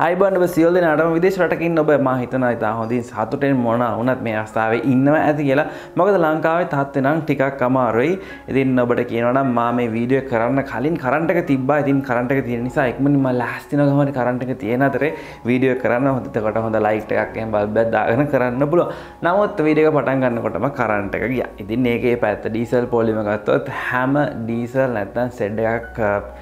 අයිබන් ඔබ සියලු දෙනාටම විදේශ රටක ඉන්න ඔබ මම හිතනවා ඉතින් හොඳින් සතුටෙන් මොන වුණත් මේ අවස්ථාවේ ඉන්නවා ඇති කියලා. මොකද ලංකාවේ තාත්තේ නම් ටිකක් අමාරුයි. ඉතින් ඔබට කියනවා නම් මම මේ වීඩියෝ කරන්න කලින් කරන්ට් එක තිබ්බා. ඉතින් කරන්ට් එක තියෙන නිසා ඉක්මනින් මම ලෑස්ති වෙනවා ගමන් කරන්ට් එක තියෙන අතරේ වීඩියෝ කරන්න හොඳට හොඳ ලයිට් එකක් එහෙම බල්බ් එකක් දාගෙන කරන්න පුළුවන්. නමුත් වීඩියෝ එක පටන් ගන්නකොටම කරන්ට් එක ගියා. ඉතින් මේකේ පැත්ත ඩීසල් පොලිම ගත්තොත් හැම ඩීසල් නැත්නම් සෙඩ් එකක්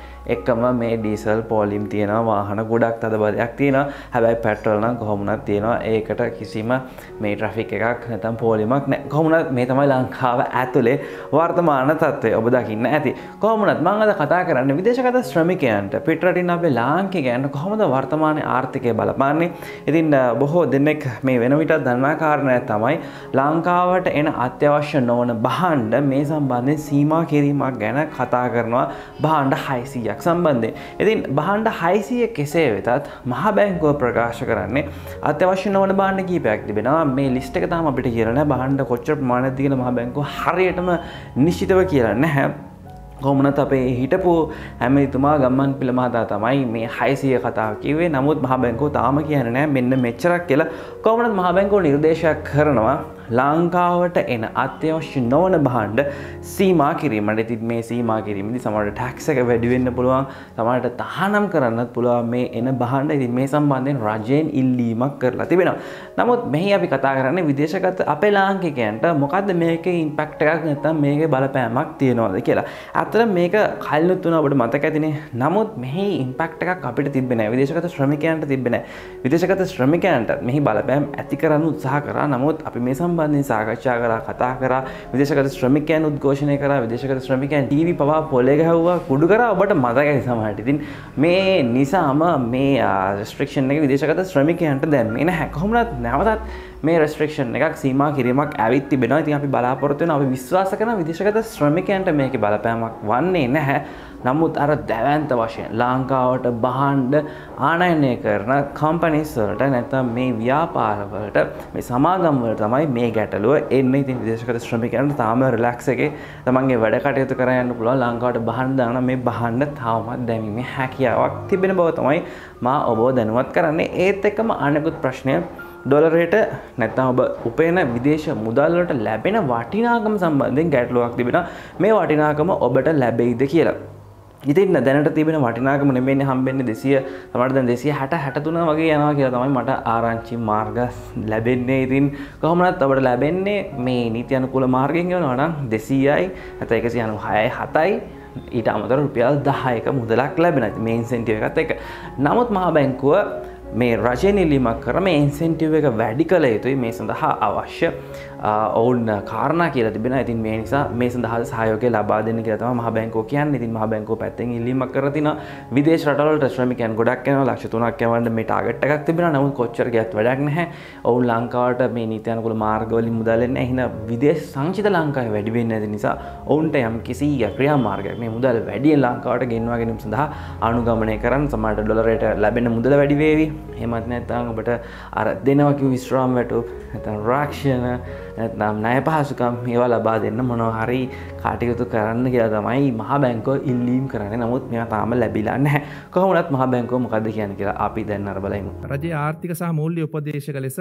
එකම මේ ඩීසල් පොලිම් තියෙනවා වාහන ගොඩක් තදබලයක් තියෙනවා හැබැයි පෙට්‍රල් නම් කොහොමුණත් තියෙනවා ඒකට කිසිම මේ ට්‍රැෆික් එකක් නැත්නම් පොලිමක් නැහැ කොහොමුණත් මේ තමයි ලංකාව ඇතුලේ වර්තමාන තත්ත්වය ඔබ දකින්න ඇති කොහොමුණත් මම අද කතා කරන්නේ විදේශගත ශ්‍රමිකයන්ට පිටරටින් අපේ ලාංකිකයන්ට කොහොමද වර්තමානයේ ආර්ථිකය බලපාන්නේ ඉතින් බොහෝ දෙනෙක් මේ වෙන විටත් දන්නා කාරණයක් තමයි ලංකාවට එන අත්‍යවශ්‍ය නොවන භාණ්ඩ මේ සම්බන්ධයෙන් සීමා කිරීමක් ගැන කතා කරනවා භාණ්ඩ 600 සම්බන්ධයෙන්. ඉතින් භාණ්ඩ 600 කෙසේ වෙතත් මහ බැංකුව ප්‍රකාශ කරන්නේ අත්‍යවශ්‍ය නොවන භාණ්ඩ කීපයක් තිබෙනවා. මේ ලිස්ට් එක තාම අපිට කියලා නැහැ. භාණ්ඩ කොච්චර ප්‍රමාණයක්ද කියලා මහ බැංකුව හරියටම නිශ්චිතව කියලා නැහැ. කොහොමනත් අපේ හිටපු ඇමතිතුමා ගම්මන් පිළ මහතා තමයි මේ 600 කතාව කිව්වේ. නමුත් මහ බැංකුව තාම කියන්නේ නැහැ මෙන්න මෙච්චරක් කියලා. කොහොමනත් මහ බැංකුව නිර්දේශයක් කරනවා ලංකාවට එන අත්‍යවශ්‍ය නොවන භාණ්ඩ සීමා කිරීමට. ඉතින් මේ සීමා කිරීමේදී සමහරවිට ටැක්ස් එක වැඩි වෙන්න පුළුවන්. සමහරවිට තහනම් කරන්නත් පුළුවන් මේ එන භාණ්ඩ. ඉතින් මේ සම්බන්ධයෙන් රජයෙන් ඉල්ලීමක් කරලා තිබෙනවා. නමුත් මෙහි අපි කතා කරන්නේ විදේශගත අපේ ලාංකිකයන්ට මොකද්ද මේකේ ඉම්පැක්ට් එකක් නැත්නම් මේකේ බලපෑමක් තියනවද කියලා. අතන මේක කලිනුත් තුන අපිට මතක ඇතිනේ. නමුත් මෙහි ඉම්පැක්ට් එකක් අපිට තිබ්බේ නැහැ. විදේශගත ශ්‍රමිකයන්ට තිබ්බේ නැහැ. විදේශගත ශ්‍රමිකයන්ට මෙහි බලපෑම් ඇති කරන්න උත්සාහ කරා. නමුත් අපි මේ සම්බන්ධයෙන් සාකච්ඡා කරා කතා කරා විදේශගත ශ්‍රමිකයන් උද්ඝෝෂණය කරා විදේශගත ශ්‍රමිකයන් ටීවී පවා පොලේ ගහුවා කුඩු කරා ඔබට මතකයි සමහරට. ඉතින් මේ නිසාම මේ රෙස්ට්‍රික්ෂන් එක විදේශගත ශ්‍රමිකයන්ට දැම්මේ නැහැ. කොහොමවත් නැවතත් මේ රෙස්ට්‍රික්ෂන් එකක් සීමා කිරීමක් ඇවිත් තිබෙනවා. ඉතින් අපි බලාපොරොත්තු වෙනවා අපි විශ්වාස කරන විදේශගත ශ්‍රමිකයන්ට මේකේ බලපෑමක් වන්නේ නැහැ. නමුත් අර දැවැන්ත වශයෙන් ලංකාවට භාණ්ඩ ආනයනය කරන කම්පැනිස් වලට නැත්නම් මේ ව්‍යාපාර වලට මේ සමාගම් වලට තමයි මේ ගැටලුව එන්නේ. ඉතින් විදේශගත ශ්‍රමිකයන්ට තාම රිලැක්ස් එකේ තමන්ගේ වැඩ කටයුතු කරගෙන යන්න පුළුවන්. ලංකාවට භාණ්ඩ දාන මේ භාණ්ඩ තාමත් දැමීමේ හැකියාවක් තිබෙන බව තමයි මා ඔබව දැනුවත් කරන්නේ. ඒත් එක්කම අනෙකුත් ප්‍රශ්නය ඩොලරයට නැත්නම් ඔබ උපයන විදේශ මුදල් වලට ලැබෙන වටිනාකම සම්බන්ධයෙන් ගැටලුවක් තිබෙනවා. මේ වටිනාකම ඔබට ලැබෙයිද කියලා. ඉතින් දැනට තිබෙන වටිනාකම නෙමෙයිනේ හම්බෙන්නේ 200 තමයි දැන් 260 63 වගේ යනවා කියලා තමයි මට ආරංචි මාර්ග ලැබෙන්නේ. ඉතින් කොහොමවත් ඔබට ලැබෙන්නේ මේ නීති අනුකූල මාර්ගයෙන් යනවා නම් 200යි නැත්නම් 196යි 7යි ඊට අමතරව රුපියල් 10ක මුදලක් ලැබෙනවා. ඉතින් මේ ඉන්සෙන්ටිව් එකත් එක්ක. නමුත් මහ බැංකුව මේ රජයෙන් ඉල්ලීමක් කර මේ ඉන්සෙන්ටිව් එක වැඩි කළ යුතුයි. මේ සඳහා අවශ්‍ය ඔවුන් කාරණා කියලා තිබෙනවා. ඉතින් මේ නිසා මේ සඳහා සහයෝගය ලබා දෙන්න කියලා තමයි මහ බැංකුව කියන්නේ. ඉතින් මහ බැංකුව පැත්තෙන් ඉල්ලීමක් කරලා තිනවා. විදේශ රටවලට ශ්‍රමිකයන් ගොඩක් යනවා. ලක්ෂ 3ක් යවන්න මේ ටාගට් එකක් තිබෙනවා. නමුත් කොච්චර ගියත් වැඩක් නැහැ. ඔවුන් ලංකාවට මේ නීති අනුකූල මාර්ග වලින් මුදල් එන්නේ නැහැ. එහෙනම් විදේශ සංචිත ලංකාවේ වැඩි වෙන්නේ නැති නිසා ඔවුන්ට යම් කිසි ක්‍රියාමාර්ගයක් මේ මුදල් වැඩියෙන් ලංකාවට ගෙන්වා ගැනීම සඳහා අනුගමනය කරන්න සමහරට ඩොලරයට ලැබෙන මුදල වැඩි වේවි. එහෙමත් නැත්නම් ඔබට අර දෙනවා කිව්ව විශ්‍රාම වැටුප් නැත්නම් රාක්ෂණ නැත්නම් ණය පහසුකම් මේවා ලබා දෙන්න මොනවා හරි කටයුතු කරන්න කියලා තමයි මහ බැංකුව ඉල්ලීම් කරන්නේ. නමුත් මේවා තාම ලැබිලා නැහැ. කොහොමවත් මහ බැංකුව මොකද්ද කියන්නේ කියලා අපි දැන් අර බලමු. රජයේ ආර්ථික සහ මූල්‍ය උපදේශක ලෙස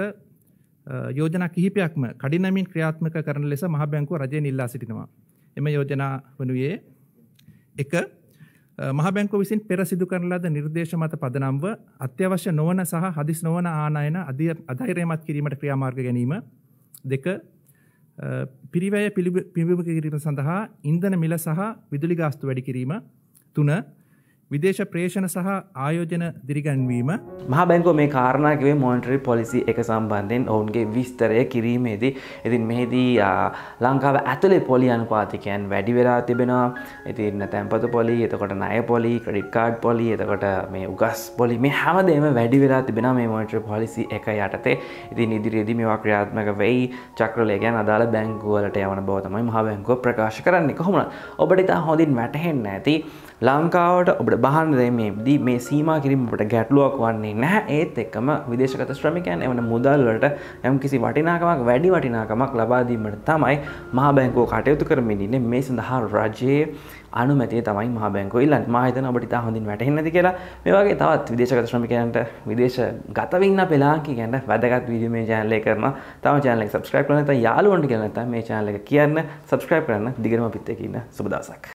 යෝජනා කිහිපයක්ම කඩිනමින් ක්‍රියාත්මක කරන ලෙස මහ බැංකුව රජයෙන් ඉල්ලා සිටිනවා. එම යෝජනා වනුයේ 1 මහ බැංකුව විසින් පෙර සිදු කරන ලද නිර්දේශ මත පදනම්ව අත්‍යවශ්‍ය නොවන සහ හදිස් නොවන ආනයන අධෛර්යමත් කිරීමට ක්‍රියාමාර්ග ගැනීම. 2 පිරිවැය පිළිබිඹු කිරීම සඳහා ඉන්ධන මිල සහ විදුලි ගාස්තු වැඩි කිරීම. 3 විදේශ ප්‍රේෂණ සහ ආයෝජන දිරිගැන්වීම. මහ බැංකුව මේ කාරණා කිව්වේ මොනිටරි පොලිසි එක සම්බන්ධයෙන් ඔවුන්ගේ විස්තරය කිරීමේදී. ඉතින් මෙහිදී ලංකාව ඇතුලේ පොලි අනුපාතිකයන් වැඩි වෙලා තිබෙනවා. ඉතින් තැන්පතු පොලි, එතකොට ණය පොලි, ක්‍රෙඩිට් කාඩ් පොලි, එතකොට මේ උගස් පොලි මේ හැමදේම වැඩි වෙලා තිබෙනවා මේ මොනිටරි පොලිසි එක යටතේ. ඉතින් ඉදිරියේදී මේවා ක්‍රියාත්මක වෙයි. චක්‍රලය කියන්නේ අදාළ බැංකුව වලට යවන බව තමයි මහ බැංකුව ප්‍රකාශ කරන්නේ. කොහොමද? ඔබට ඉතින් හොඳින් වැටහෙන්නේ නැති ලංකාවට ඔබට බහන්න දෙමේදී මේ සීමා කිරීම ඔබට ගැටලුවක් වන්නේ නැහැ. ඒත් එක්කම විදේශගත ශ්‍රමිකයන් එවන මුදල් වලට යම්කිසි වටිනාකමක් වැඩි වටිනාකමක් ලබා දීමට තමයි මහා බැංකුව කටයුතු කරමින් ඉන්නේ. මේ සඳහා රජයේ අනුමැතිය තමයි මහා බැංකුව ඉල්ලන්නේ. මම හිතනවා ඔබට ඉතා හොඳින් වැටහෙන්නේ නැති කියලා. මේ වගේ තවත් විදේශගත ශ්‍රමිකයන්ට විදේශගත වෙන්න අපේ ලාංකිකයන්ට වැදගත් වීඩියෝ මේ channel එක කරනවා. තම channel එක subscribe කරලා නැත්නම් යාළුවන්ට කියලා නැත්නම් මේ channel එක කියන්න subscribe කරන්න. දිගටම අපිත් එක්ක ඉන්න. සුබ දවසක්.